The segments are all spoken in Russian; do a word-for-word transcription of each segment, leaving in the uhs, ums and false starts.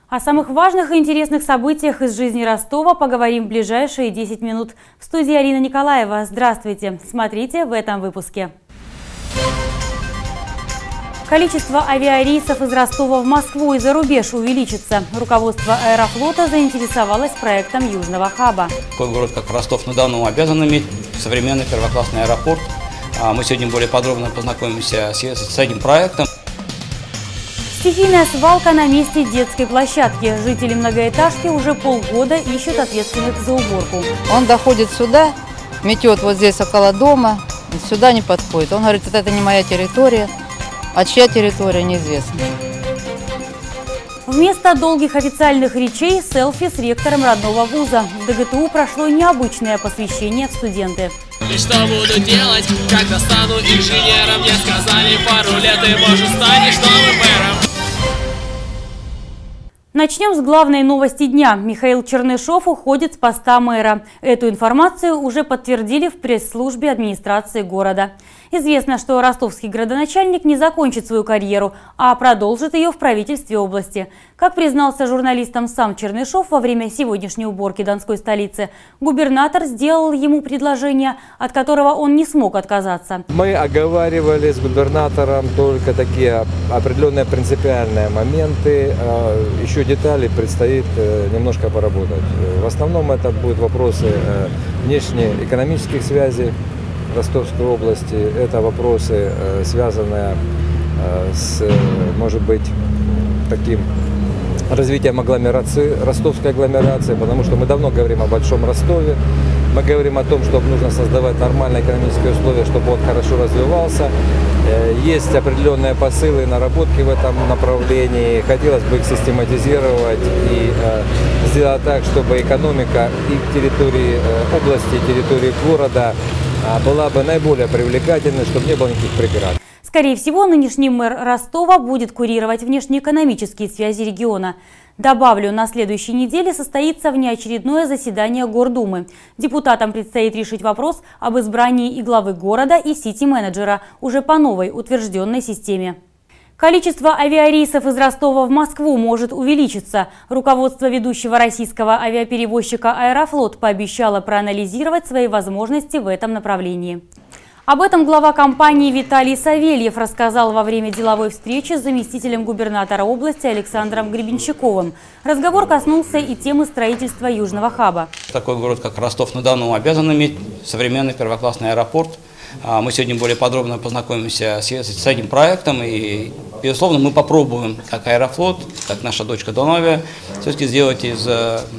О самых важных и интересных событиях из жизни Ростова поговорим в ближайшие десять минут. В студии Арина Николаева. Здравствуйте! Смотрите в этом выпуске. Количество авиарейсов из Ростова в Москву и за рубеж увеличится. Руководство Аэрофлота заинтересовалось проектом Южного хаба. Такой город, как Ростов-на-Дону, обязан иметь современный первоклассный аэропорт. Мы сегодня более подробно познакомимся с этим проектом. Стихийная свалка на месте детской площадки. Жители многоэтажки уже полгода ищут ответственных за уборку. Он доходит сюда, метет вот здесь около дома, сюда не подходит. Он говорит, это не моя территория, а чья территория неизвестна. Вместо долгих официальных речей селфи с ректором родного вуза. В ДГТУ прошло необычное посвящение в студенты. И что буду делать, когда стану инженером? Мне сказали, пару лет и может станешь новым мэром. Начнем с главной новости дня. Михаил Чернышов уходит с поста мэра. Эту информацию уже подтвердили в пресс-службе администрации города. Известно, что ростовский градоначальник не закончит свою карьеру, а продолжит ее в правительстве области. Как признался журналистам сам Чернышов во время сегодняшней уборки Донской столицы, губернатор сделал ему предложение, от которого он не смог отказаться. Мы оговаривали с губернатором только такие определенные принципиальные моменты. Еще детали предстоит немножко поработать. В основном это будут вопросы внешнеэкономических связей Ростовской области. Это вопросы, связанные с, может быть, таким развитием агломерации, ростовской агломерации, потому что мы давно говорим о Большом Ростове. Мы говорим о том, что нужно создавать нормальные экономические условия, чтобы он хорошо развивался. Есть определенные посылы и наработки в этом направлении. Хотелось бы их систематизировать и сделать так, чтобы экономика и территории области, и территории города была бы наиболее привлекательной, чтобы не было никаких преград. Скорее всего, нынешний мэр Ростова будет курировать внешнеэкономические связи региона. Добавлю, на следующей неделе состоится внеочередное заседание Гордумы. Депутатам предстоит решить вопрос об избрании и главы города, и сити-менеджера уже по новой утвержденной системе. Количество авиарейсов из Ростова в Москву может увеличиться. Руководство ведущего российского авиаперевозчика «Аэрофлот» пообещало проанализировать свои возможности в этом направлении. Об этом глава компании Виталий Савельев рассказал во время деловой встречи с заместителем губернатора области Александром Гребенщиковым. Разговор коснулся и темы строительства Южного хаба. Такой город, как Ростов-на-Дону, обязан иметь современный первоклассный аэропорт. Мы сегодня более подробно познакомимся с этим проектом и, безусловно, мы попробуем, как Аэрофлот, как наша дочка Доновия, все-таки сделать из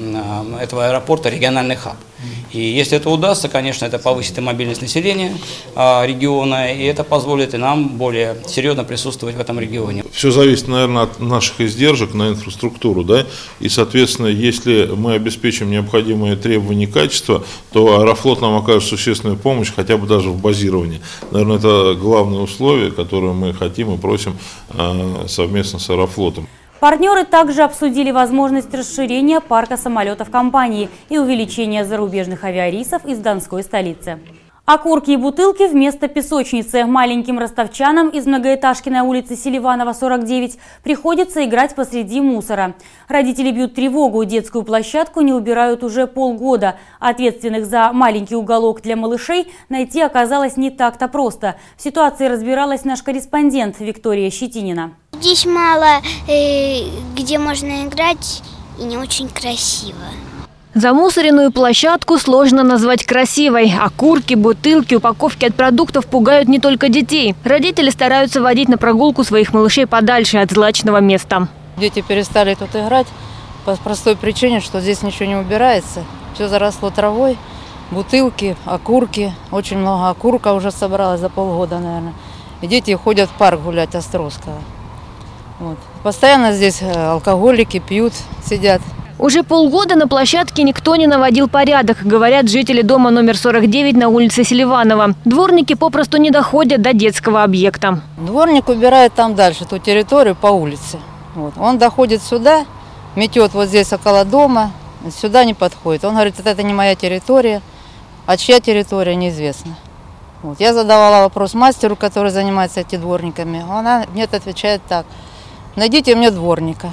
этого аэропорта региональный хаб. И если это удастся, конечно, это повысит и мобильность населения региона, и это позволит и нам более серьезно присутствовать в этом регионе. Все зависит, наверное, от наших издержек на инфраструктуру, да, и, соответственно, если мы обеспечим необходимые требования и качества, то Аэрофлот нам окажет существенную помощь, хотя бы даже в базировании. Наверное, это главное условие, которое мы хотим и просим совместно с Аэрофлотом. Партнеры также обсудили возможность расширения парка самолетов компании и увеличения зарубежных авиарейсов из Донской столицы. Окурки и бутылки вместо песочницы. Маленьким ростовчанам из многоэтажки на улице Селиванова, сорок девять, приходится играть посреди мусора. Родители бьют тревогу. Детскую площадку не убирают уже полгода. Ответственных за маленький уголок для малышей найти оказалось не так-то просто. В ситуации разбиралась наш корреспондент Виктория Щетинина. Здесь мало э, где можно играть и не очень красиво. Замусоренную площадку сложно назвать красивой. Окурки, бутылки, упаковки от продуктов пугают не только детей. Родители стараются водить на прогулку своих малышей подальше от злачного места. Дети перестали тут играть по простой причине, что здесь ничего не убирается. Все заросло травой, бутылки, окурки. Очень много окурка уже собралось за полгода, наверное. И дети ходят в парк гулять Островского. Вот. Постоянно здесь алкоголики пьют, сидят. Уже полгода на площадке никто не наводил порядок, говорят жители дома номер сорок девять на улице Селиванова. Дворники попросту не доходят до детского объекта. Дворник убирает там дальше, ту территорию по улице. Вот. Он доходит сюда, метет вот здесь около дома, сюда не подходит. Он говорит, это не моя территория, а чья территория неизвестна. Вот. Я задавала вопрос мастеру, который занимается этими дворниками. Она мне отвечает так: найдите мне дворника.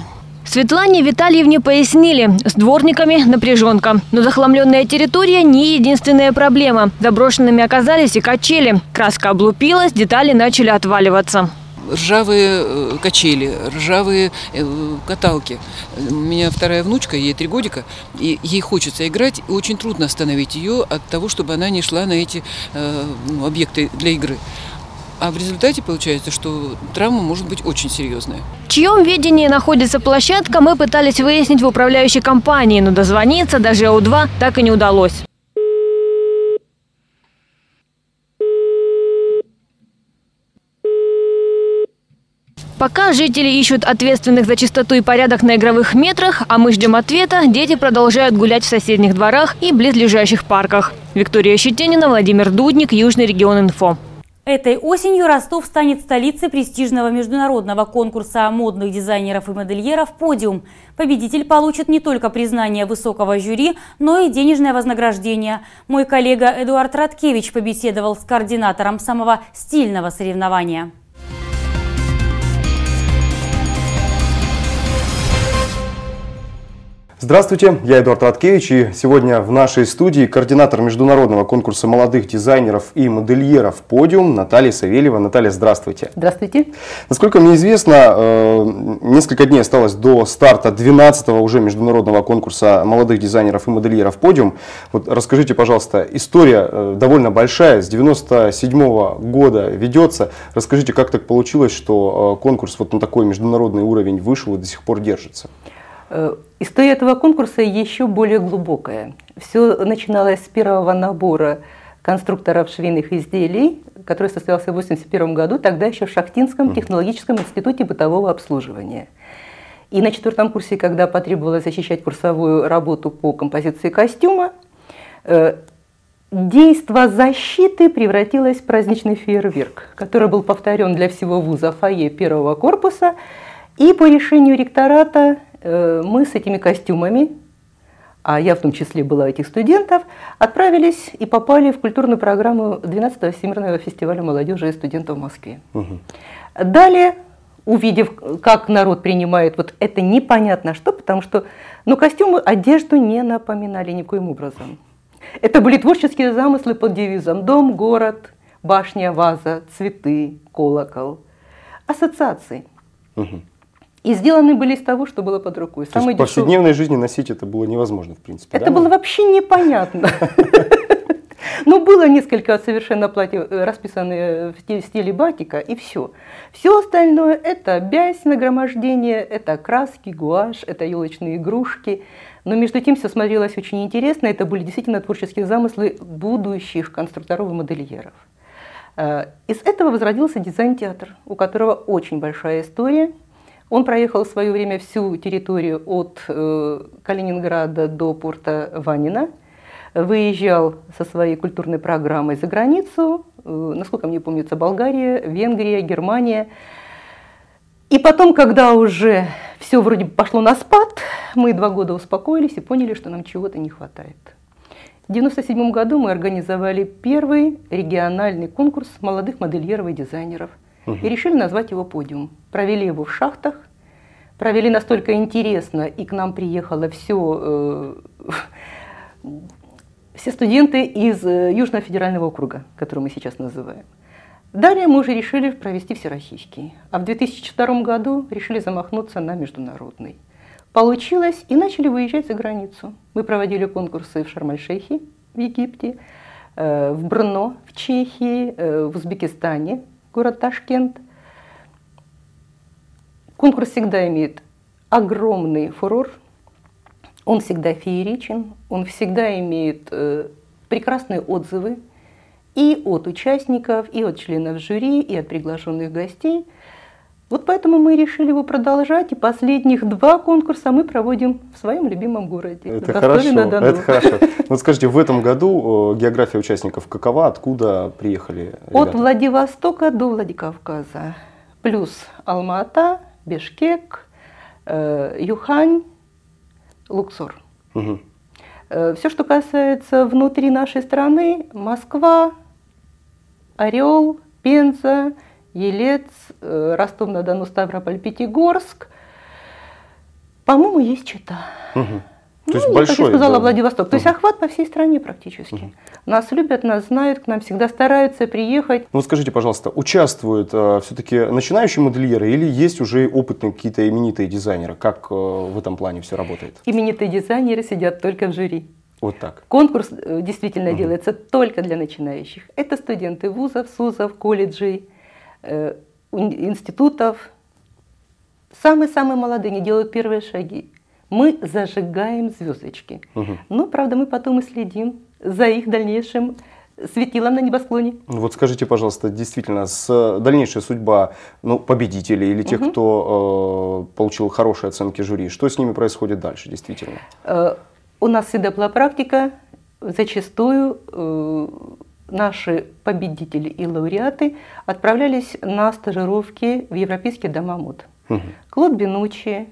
Светлане Витальевне пояснили, с дворниками напряженка. Но захламленная территория не единственная проблема. Заброшенными оказались и качели. Краска облупилась, детали начали отваливаться. Ржавые качели, ржавые каталки. У меня вторая внучка, ей три годика, и ей хочется играть, и очень трудно остановить ее от того, чтобы она не шла на эти ну, объекты для игры. А в результате получается, что травма может быть очень серьезная. В чьем ведении находится площадка, мы пытались выяснить в управляющей компании, но дозвониться до ЖЭО два так и не удалось. Пока жители ищут ответственных за чистоту и порядок на игровых метрах, а мы ждем ответа, дети продолжают гулять в соседних дворах и близлежащих парках. Виктория Щетинина, Владимир Дудник, Южный регион инфо. Этой осенью Ростов станет столицей престижного международного конкурса модных дизайнеров и модельеров «Подиум». Победитель получит не только признание высокого жюри, но и денежное вознаграждение. Мой коллега Эдуард Радкевич побеседовал с координатором самого стильного соревнования. Здравствуйте, я Эдуард Радкевич, и сегодня в нашей студии координатор международного конкурса молодых дизайнеров и модельеров «Подиум» Наталья Савельева. Наталья, здравствуйте. Здравствуйте. Насколько мне известно, несколько дней осталось до старта двенадцатого уже международного конкурса молодых дизайнеров и модельеров «Подиум». Вот расскажите, пожалуйста, история довольно большая, с девяносто седьмого года ведется. Расскажите, как так получилось, что конкурс вот на такой международный уровень вышел и до сих пор держится? История этого конкурса еще более глубокая. Все начиналось с первого набора конструкторов швейных изделий, который состоялся в восемьдесят первом году, тогда еще в Шахтинском технологическом институте бытового обслуживания. И на четвертом курсе, когда потребовалось защищать курсовую работу по композиции костюма, действо защиты превратилось в праздничный фейерверк, который был повторен для всего вуза в фойе первого корпуса. И по решению ректората мы с этими костюмами, а я в том числе была этих студентов, отправились и попали в культурную программу двенадцатого Всемирного фестиваля молодежи и студентов в Москве. Угу. Далее, увидев, как народ принимает вот это непонятно что, потому что ну, костюмы одежду не напоминали никоим образом. Это были творческие замыслы под девизом «Дом, город, башня, ваза, цветы, колокол». Ассоциации. Угу. И сделаны были из того, что было под рукой. То есть в повседневной жизни носить это было невозможно, в принципе. Это да? было вообще непонятно. Но было несколько совершенно платьев, расписанные в стиле батика, и все. Все остальное – это бязь, нагромождение, это краски, гуашь, это елочные игрушки. Но между тем все смотрелось очень интересно. Это были действительно творческие замыслы будущих конструкторов и модельеров. Из этого возродился дизайн-театр, у которого очень большая история. Он проехал в свое время всю территорию от э, Калининграда до порта Ванина, выезжал со своей культурной программой за границу, э, насколько мне помнится, Болгария, Венгрия, Германия. И потом, когда уже все вроде пошло на спад, мы два года успокоились и поняли, что нам чего-то не хватает. В девяносто седьмом году мы организовали первый региональный конкурс молодых модельеров и дизайнеров. И решили назвать его «Подиум». Провели его в шахтах, провели настолько интересно, и к нам приехало все, э, все студенты из Южного федерального округа, который мы сейчас называем. Далее мы уже решили провести всероссийский, а в две тысячи втором году решили замахнуться на международный. Получилось, и начали выезжать за границу. Мы проводили конкурсы в Шарм-эль-Шейхе, в Египте, э, в Брно, в Чехии, э, в Узбекистане, город Ташкент. Конкурс всегда имеет огромный фурор, он всегда фееричен, он всегда имеет э, прекрасные отзывы и от участников, и от членов жюри, и от приглашенных гостей. Вот поэтому мы решили его продолжать, и последних два конкурса мы проводим в своем любимом городе. Это хорошо, это хорошо. Вот скажите, в этом году география участников какова, откуда приехали ребята? От Владивостока до Владикавказа, плюс Алма-Ата, Бишкек, э, Юхань, Луксор. Угу. Э, все, что касается внутри нашей страны, Москва, Орел, Пенза, Елец, Ростов-на-Дону, Ставрополь, Пятигорск. Курск, Ставрополь, Пятигорск, Елец, Ростов-на-Дону, Ставрополь, Пятигорск, Елец, Ростов-на-Дону, Ставрополь, Пятигорск, Елец, Ростов-на-Дону, Ставрополь, Пятигорск, По-моему, есть Чита. Угу. Ну, То есть и, большой, как я сказала, да. Владивосток. То есть Угу. охват по всей стране практически. Угу. Нас любят, нас знают, к нам всегда стараются приехать. Ну вот скажите, пожалуйста, участвуют э, все-таки начинающие модельеры или есть уже опытные какие-то именитые дизайнеры? Как э, в этом плане все работает? Именитые дизайнеры сидят только в жюри. Вот так. Конкурс э, действительно Угу. делается только для начинающих. Это студенты вузов, СУЗов, колледжей, э, институтов. Самые-самые молодые не делают первые шаги. Мы зажигаем звездочки. Угу. Но, правда, мы потом и следим за их дальнейшим светилом на небосклоне. Вот скажите, пожалуйста, действительно, с дальнейшая судьба ну, победителей или тех, Угу. кто э, получил хорошие оценки жюри, что с ними происходит дальше, действительно? Э, у нас всегда была практика, зачастую э, наши победители и лауреаты отправлялись на стажировки в европейские дома мод. Угу. Клод Бенуччи,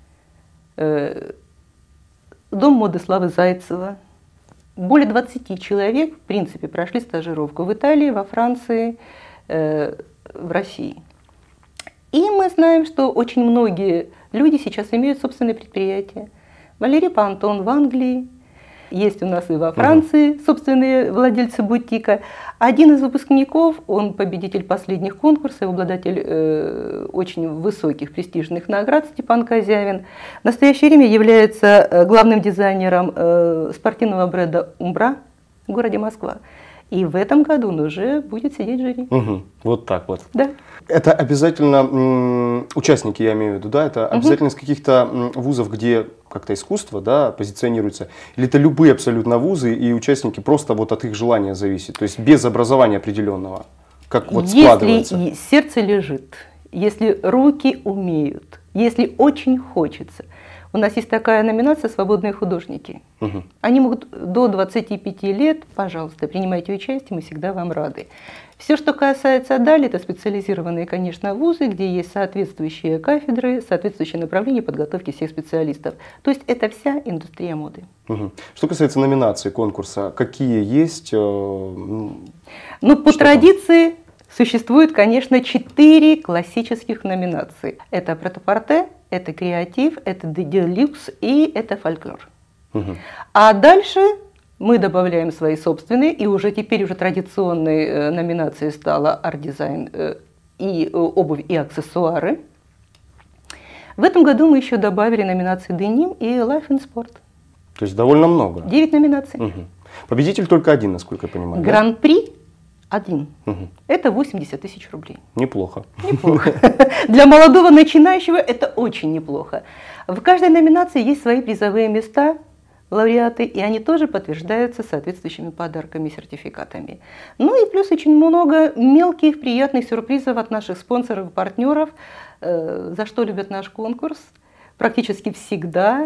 э, Дом моды Славы Зайцева. Более двадцати человек, в принципе, прошли стажировку в Италии, во Франции, э, в России. И мы знаем, что очень многие люди сейчас имеют собственные предприятия. Валерий Пантон в Англии, есть у нас и во Франции собственные владельцы бутика. Один из выпускников, он победитель последних конкурсов, обладатель э, очень высоких престижных наград, Степан Козявин. В настоящее время является главным дизайнером э, спортивного бренда «Умбра» в городе Москва. И в этом году он уже будет сидеть в жюри. Угу. Вот так вот. Да. Это обязательно, м, участники, я имею в виду, да, это обязательно из каких-то м, вузов, где как-то искусство, да, позиционируется, или это любые абсолютно вузы, и участники просто вот от их желания зависит, то есть без образования определенного, как вот складывается? Если сердце лежит, если руки умеют, если очень хочется. У нас есть такая номинация «Свободные художники». Угу. Они могут до двадцати пяти лет, пожалуйста, принимайте участие, мы всегда вам рады. Все, что касается далее, это специализированные, конечно, вузы, где есть соответствующие кафедры, соответствующие направления подготовки всех специалистов. То есть это вся индустрия моды. Угу. Что касается номинаций конкурса, какие есть? Э, ну, по традиции существует, конечно, четыре классических номинации. Это претапорте, это креатив, это делюкс и это фольклор. Угу. А дальше мы добавляем свои собственные, и уже теперь уже традиционной э, номинацией стала арт-дизайн э, и э, обувь и аксессуары. В этом году мы еще добавили номинации деним и life and sport. То есть довольно много. Девять номинаций. Угу. Победитель только один, насколько я понимаю. Гран-при один. Угу. Это восемьдесят тысяч рублей. Неплохо. Неплохо. Для молодого начинающего это очень неплохо. В каждой номинации есть свои призовые места, лауреаты, и они тоже подтверждаются соответствующими подарками и сертификатами. Ну и плюс очень много мелких приятных сюрпризов от наших спонсоров и партнеров, за что любят наш конкурс. Практически всегда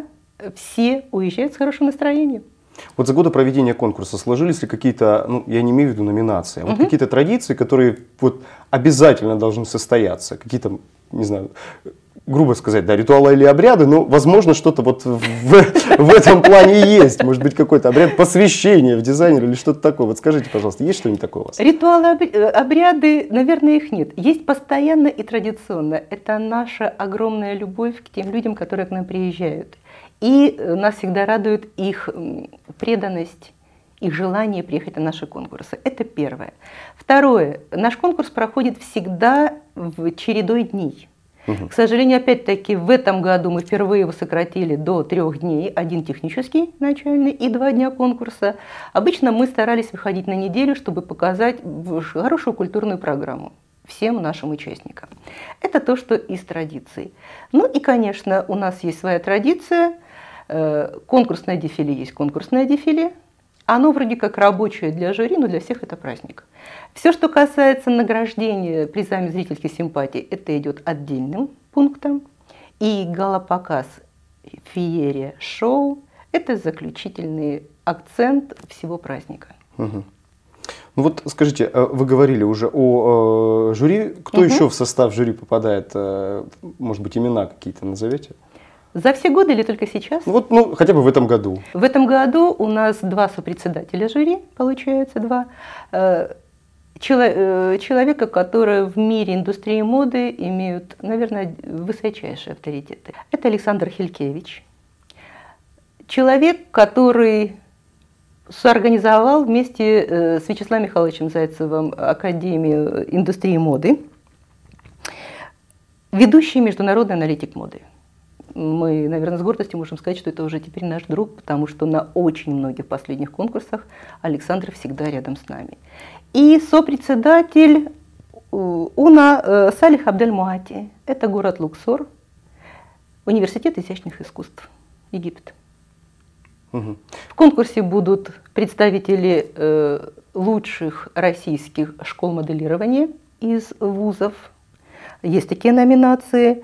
все уезжают с хорошим настроением. Вот за годы проведения конкурса сложились ли какие-то, ну, я не имею в виду номинации, а вот угу. какие-то традиции, которые вот обязательно должны состояться, какие-то, не знаю, грубо сказать, да, ритуалы или обряды, но, возможно, что-то вот в, в этом плане есть. Может быть, какой-то обряд посвящения в дизайнера или что-то такое. Вот скажите, пожалуйста, есть что-нибудь такое у вас? Ритуалы, обряды, наверное, их нет. Есть постоянно и традиционно. Это наша огромная любовь к тем людям, которые к нам приезжают. И нас всегда радует их преданность, их желание приехать на наши конкурсы. Это первое. Второе. Наш конкурс проходит всегда в чередой дней. Угу. К сожалению, опять-таки, в этом году мы впервые его сократили до трех дней. Один технический начальный и два дня конкурса. Обычно мы старались выходить на неделю, чтобы показать хорошую культурную программу всем нашим участникам. Это то, что из традиций. Ну и, конечно, у нас есть своя традиция. Конкурсное дефиле есть конкурсное дефиле. Оно вроде как рабочее для жюри, но для всех это праздник. Все, что касается награждения призами зрительских симпатий, это идет отдельным пунктом. И гала-показ, феерия, шоу – это заключительный акцент всего праздника. Угу. Ну вот скажите, вы говорили уже о э, жюри. Кто угу. еще в состав жюри попадает? Э, может быть, имена какие-то назовете? За все годы или только сейчас? Вот, ну, хотя бы в этом году. В этом году у нас два сопредседателя жюри, получается два. человека, которые в мире индустрии моды имеют, наверное, высочайшие авторитеты. Это Александр Хилькевич. Человек, который соорганизовал вместе с Вячеславом Михайловичем Зайцевым Академию индустрии моды, ведущий международный аналитик моды. Мы, наверное, с гордостью можем сказать, что это уже теперь наш друг, потому что на очень многих последних конкурсах Александр всегда рядом с нами. И сопредседатель УНА Салих Абдель-Муати. Это город Луксор, университет изящных искусств, Египет. Угу. В конкурсе будут представители э, лучших российских школ моделирования из вузов. Есть такие номинации.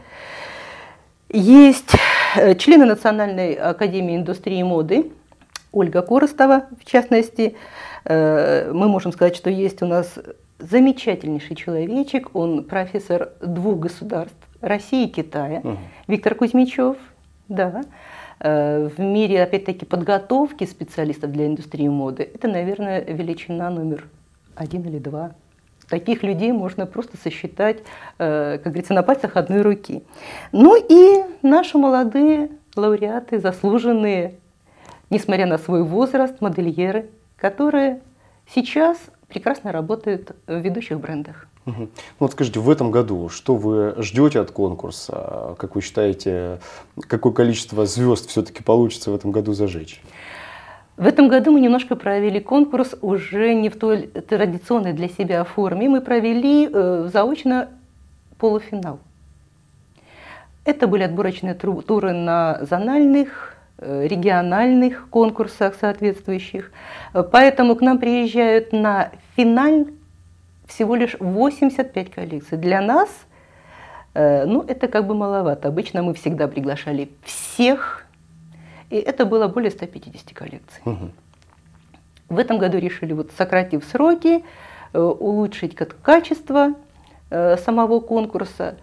Есть члены Национальной академии индустрии моды, Ольга Коростова, в частности. Мы можем сказать, что есть у нас замечательнейший человечек, он профессор двух государств, России и Китая, угу. Виктор Кузьмичев, да. В мире, опять-таки, подготовки специалистов для индустрии моды, это, наверное, величина номер один или два. Таких людей можно просто сосчитать, как говорится, на пальцах одной руки. Ну и наши молодые лауреаты, заслуженные, несмотря на свой возраст, модельеры, которые сейчас прекрасно работают в ведущих брендах. Угу. Ну вот скажите, в этом году что вы ждете от конкурса? Как вы считаете, какое количество звезд все-таки получится в этом году зажечь? В этом году мы немножко провели конкурс уже не в той традиционной для себя форме. Мы провели э, заочно полуфинал. Это были отборочные туры на зональных, э, региональных конкурсах соответствующих. Поэтому к нам приезжают на финал всего лишь восемьдесят пять коллекций. Для нас э, ну, это как бы маловато. Обычно мы всегда приглашали всех. И это было более ста пятидесяти коллекций. Угу. В этом году решили, вот, сократив сроки, э, улучшить качество э, самого конкурса.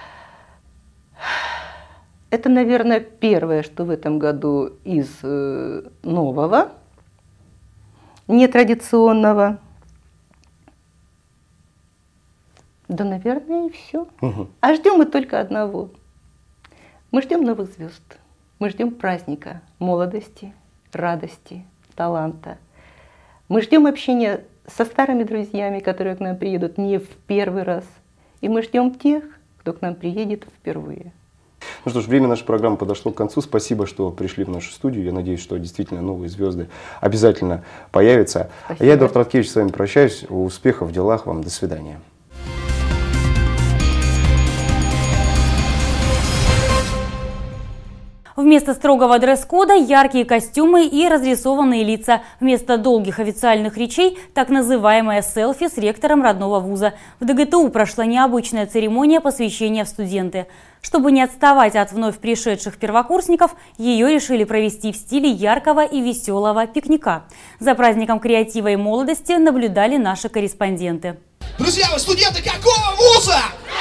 Это, наверное, первое, что в этом году из э, нового, нетрадиционного. Да, наверное, и все. Угу. А ждем мы только одного. Мы ждем новых звезд. Мы ждем праздника молодости, радости, таланта. Мы ждем общения со старыми друзьями, которые к нам приедут не в первый раз. И мы ждем тех, кто к нам приедет впервые. Ну что ж, время нашей программы подошло к концу. Спасибо, что пришли в нашу студию. Я надеюсь, что действительно новые звезды обязательно появятся. Спасибо. А я, Эдуард Радкевич, с вами прощаюсь. Успехов в делах вам. До свидания. Вместо строгого дресс-кода яркие костюмы и разрисованные лица. Вместо долгих официальных речей так называемое селфи с ректором родного вуза. В ДГТУ прошла необычная церемония посвящения в студенты. Чтобы не отставать от вновь пришедших первокурсников, ее решили провести в стиле яркого и веселого пикника. За праздником креатива и молодости наблюдали наши корреспонденты. Друзья, вы студенты какого вуза?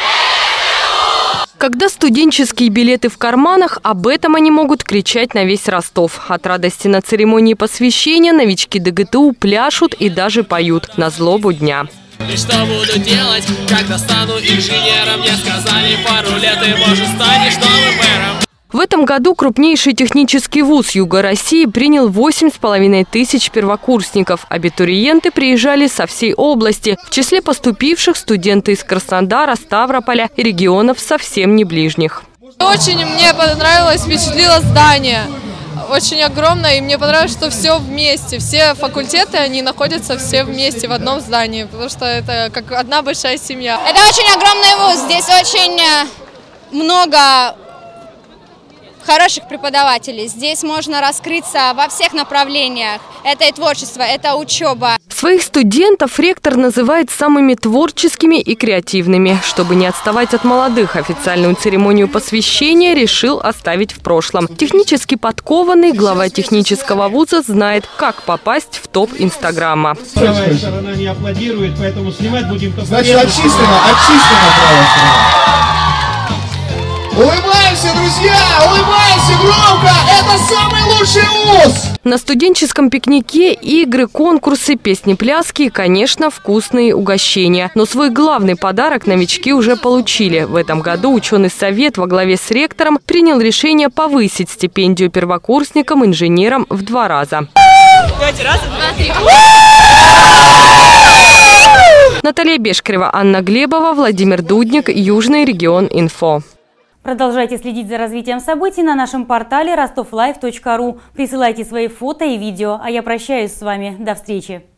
Когда студенческие билеты в карманах, об этом они могут кричать на весь Ростов. От радости на церемонии посвящения новички ДГТУ пляшут и даже поют на злобу дня. И что буду делать, когда стану инженером? Мне сказали, пару лет и может станешь новым мэром. В этом году крупнейший технический вуз Юга России принял восемь с половиной тысяч первокурсников. Абитуриенты приезжали со всей области. В числе поступивших студенты из Краснодара, Ставрополя и регионов совсем не ближних. Очень мне понравилось, впечатлило здание. Очень огромное, и мне понравилось, что все вместе. Все факультеты, они находятся все вместе в одном здании, потому что это как одна большая семья. Это очень огромный вуз, здесь очень много хороших преподавателей. Здесь можно раскрыться во всех направлениях. Это и творчество, это учеба. Своих студентов ректор называет самыми творческими и креативными. Чтобы не отставать от молодых, официальную церемонию посвящения решил оставить в прошлом. Технически подкованный глава технического вуза знает, как попасть в топ Инстаграма. Правая сторона не аплодирует, поэтому снимать будем... Значит, отчислено, отчислено правая сторона. Улыбаемся, друзья! Улыбаемся громко! Это самый лучший вуз! На студенческом пикнике игры, конкурсы, песни-пляски и, конечно, вкусные угощения. Но свой главный подарок новички уже получили. В этом году ученый совет во главе с ректором принял решение повысить стипендию первокурсникам, инженерам в два раза. Давайте, раз, два, три. Наталья Бешкарева, Анна Глебова, Владимир Дудник, Южный регион инфо. Продолжайте следить за развитием событий на нашем портале ростов лайв точка ру. Присылайте свои фото и видео. А я прощаюсь с вами. До встречи.